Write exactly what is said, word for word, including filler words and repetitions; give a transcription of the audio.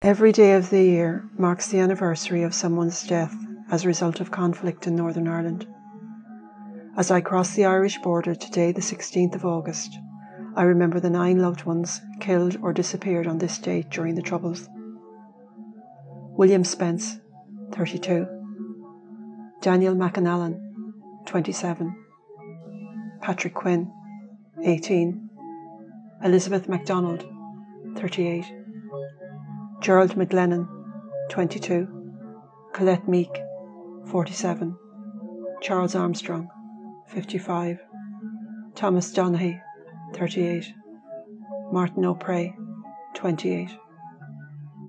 Every day of the year marks the anniversary of someone's death as a result of conflict in Northern Ireland. As I cross the Irish border today, the sixteenth of August, I remember the nine loved ones killed or disappeared on this date during the Troubles. William Spence, thirty-two. Daniel McAnallen, twenty-seven. Patrick Quinn, eighteen. Elizabeth McDonald, thirty-eight. Gerard McGleenan, twenty-two. Colette Meek, forty-seven. Charles Armstrong, fifty-five. Thomas Donaghy, thirty-eight. Martin O'Prey, twenty-eight.